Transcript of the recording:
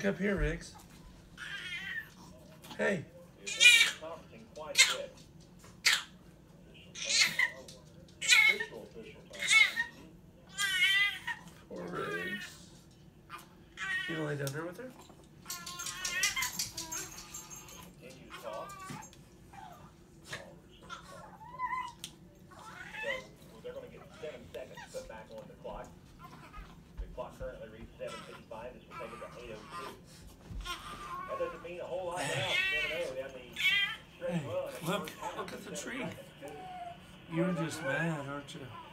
Look up here, Riggs. Hey. Poor Riggs. You gonna lay down there with her? Currently reads 7:55. This will take it to 8:02. That doesn't mean a whole lot now. 7-0 down the stretch run. Look at the tree. You're just mad, aren't you?